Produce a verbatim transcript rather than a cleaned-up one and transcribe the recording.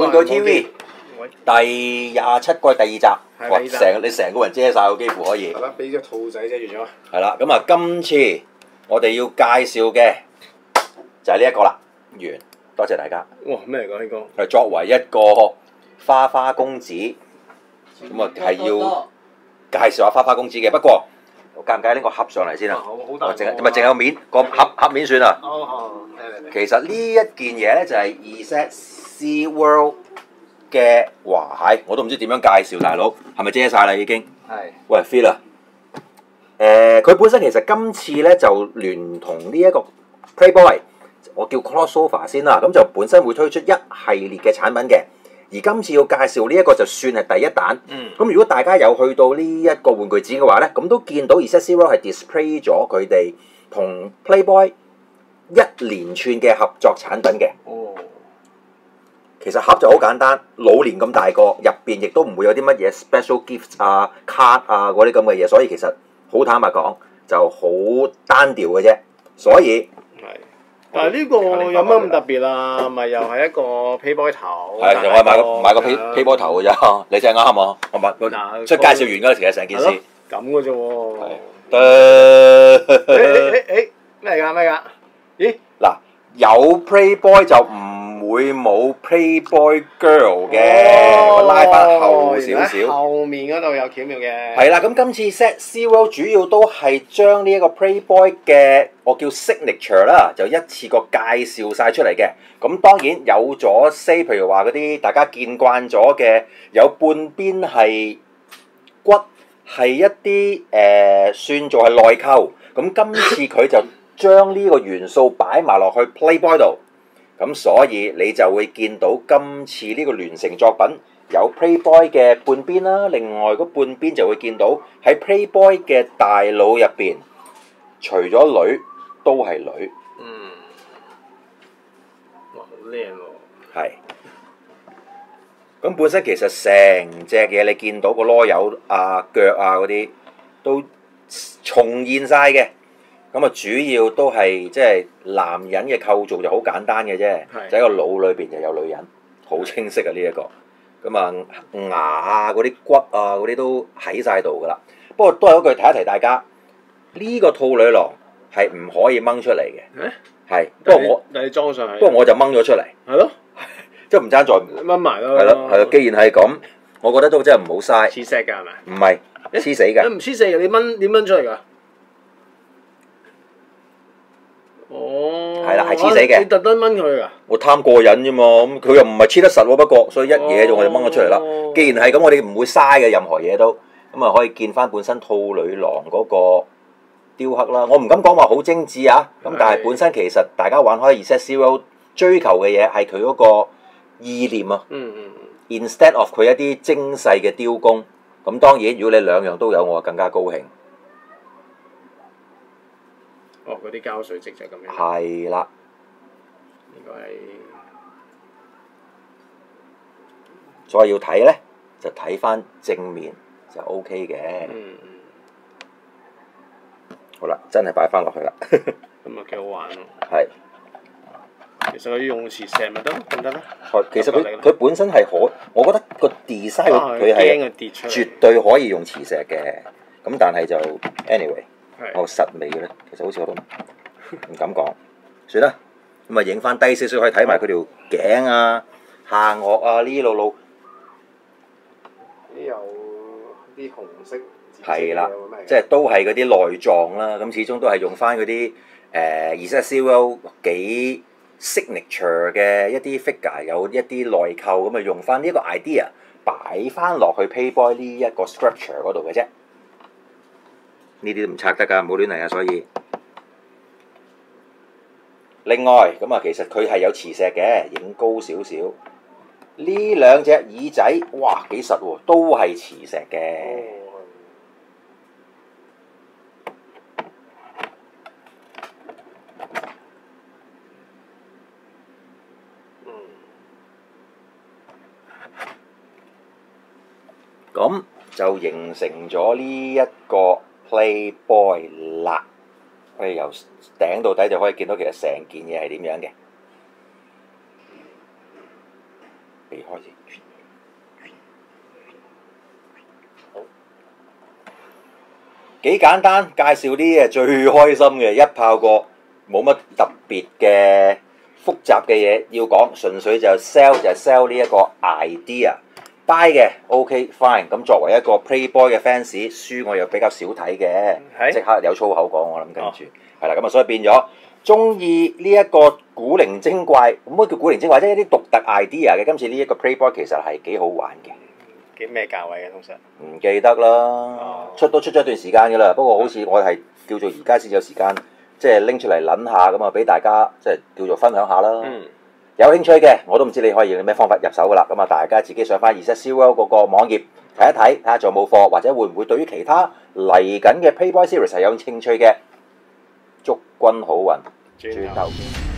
玩具 T V 第廿七季第二集，哇！成你成個人遮晒喎，幾乎可以。 係啦，俾隻兔仔遮住咗。 係啦，咁啊，今次我哋要介紹嘅就係呢一個啦。完，多謝大家。 哇！咩嚟㗎呢個？ 係作為一個花花公子，咁啊係要介紹下花花公子嘅。不過介唔介呢個盒上嚟先啊？ 好大。 淨係咪淨係個面個盒盒面算啊？ 哦， 其實呢一件嘢咧就係 Z Sea World 嘅，哇係，我都唔知點樣介紹，大佬係咪遮晒啦已經？ 係。 喂 Phil 啊，誒佢本身其實今次咧就聯同呢一個 Playboy， 我叫 crossover 先啦，咁就本身會推出一系列嘅產品嘅。而今次要介紹呢一個就算係第一彈。嗯。咁如果大家有去到呢一個玩具展嘅話咧，咁都見到 Z Sea World 係 display 咗佢哋同 Playboy 一連串嘅合作產品嘅。 哦。 其實盒就好簡單，老年咁大個，入邊亦都唔會有啲乜嘢 special gifts 啊、card 啊嗰啲咁嘅嘢，所以其實好坦白講就好單調嘅啫。所以係，但係呢個有乜咁特別啊？咪又係一個 Playboy 頭。 係，我係買個買個 Play Playboy 頭嘅啫。你真係啱啊！我買所以介紹完嗰陣時嘅成件事。 咁嘅啫喎。 係。得。 誒誒誒咩嚟㗎？咩㗎？咦？ 嗱，有 Playboy 就唔會冇 Playboy Girl 嘅，我拉翻後少少。 後面嗰度有巧妙嘅。 係啦，咁今次 Z Sea World 主要都係將呢一個 Playboy 嘅我叫 signature 啦，就一次過介紹晒出嚟嘅。咁當然有咗 say， 譬如話嗰啲大家見慣咗嘅，有半邊係骨，係一啲誒、呃、算做係內扣。咁今次佢就將呢個元素擺埋落去 Playboy 度。咁所以你就會見到今次呢個聯成作品有 Playboy 嘅半邊啦，另外嗰半邊就會見到喺 Playboy 嘅大腦入邊，除咗女都係女。 嗯。哇！好靚喎。 係。咁本身其實成隻嘢你見到個籮柚啊、腳啊嗰啲都重現晒嘅。咁啊，主要都係即係男人嘅構造就好簡單嘅啫，就喺個腦裏邊就有女人，好清晰啊呢一個。咁啊牙啊嗰啲骨啊嗰啲都喺晒度噶啦。不過都係嗰句提一提大家，呢個兔女郎係唔可以掹出嚟嘅。 誒？ 係。不過我但係裝上去。 不過我就掹咗出嚟。 係咯。 即係唔爭在掹埋咯。 係咯，係咯。既然係咁，我覺得都真係唔好嘥。 黐石㗎係咪？ 唔係，黐死㗎。 你唔黐死嘅，你掹點掹出嚟㗎？哦， 係啦，係黐死嘅。 你特登掹佢㗎？ 我貪過癮啫嘛，咁佢又唔係黐得實喎，不過所以一嘢就我就掹咗出嚟啦。哦、既然係咁，我哋唔會嘥嘅任何嘢都，咁啊可以見翻本身兔女郎嗰個雕刻啦。我唔敢講話好精緻啊，咁但係本身其實大家玩開 Z Sea World 追求嘅嘢係佢嗰個意念啊。嗯嗯 Instead of 佢一啲精細嘅雕工，咁當然如果你兩樣都有，我更加高興。 哦，嗰啲膠水漬就咁樣。 係啦。 呢個係。 所以要睇咧，就睇翻正面就 O K 嘅。嗯。好啦，真係擺翻落去啦。 咁啊幾好玩咯。係。其實佢用磁石咪得咯，唔得咩？ 其實佢佢本身係可，我覺得個 design 佢係絕對可以用磁石嘅。咁但係就 anyway。我實味嘅咧，其實好似我都唔敢講，算啦。咁啊，影翻低少少可以睇埋佢條頸啊、下顎啊呢路路。 呢有啲紅色。 係啦，即係都係嗰啲內臟啦。咁始終都係用翻嗰啲誒 Z Sea World 幾 signature 嘅一啲 figure，有一啲內扣咁啊，用翻呢一個 idea 擺翻落去 Playboy 呢一個 structure 嗰度嘅啫。呢啲都唔拆得㗎，唔好亂嚟啊！所以另外咁啊，其實佢係有磁石嘅，影高少少。呢兩隻耳仔，哇幾實喎，都係磁石嘅。咁就形成咗呢一個 Playboy 啦，我哋由頂到底就可以見到其實成件嘢係點樣嘅。 離開先。幾簡單，介紹啲嘢最開心嘅，一炮過，冇乜特別嘅複雜嘅嘢要講，純粹就 sell 就係 sell 呢一個 idea。buy 嘅 OK fine，咁作為一個 Playboy 嘅 fans，書我又比較少睇嘅，即刻有粗口講，我諗跟住係啦，咁啊所以變咗中意呢一個古靈精怪，咁乜叫古靈精怪？即係一啲獨特 idea 嘅。今次呢一個 Playboy 其實係幾好玩嘅。 幾咩價位嘅通常？ 唔記得啦，哦、出都出咗一段時間㗎啦。不過好似我係叫做而家先有時間，即係拎出嚟撚下咁啊，俾大家即係叫做分享下啦。嗯、有興趣嘅我都唔知你可以用咩方法入手㗎啦。咁啊，大家自己上翻 ZCworld 嗰個網頁睇一睇，睇下仲有冇貨，或者會唔會對於其他嚟緊嘅 Playboy Series 係有興趣嘅，祝君好運，轉頭見。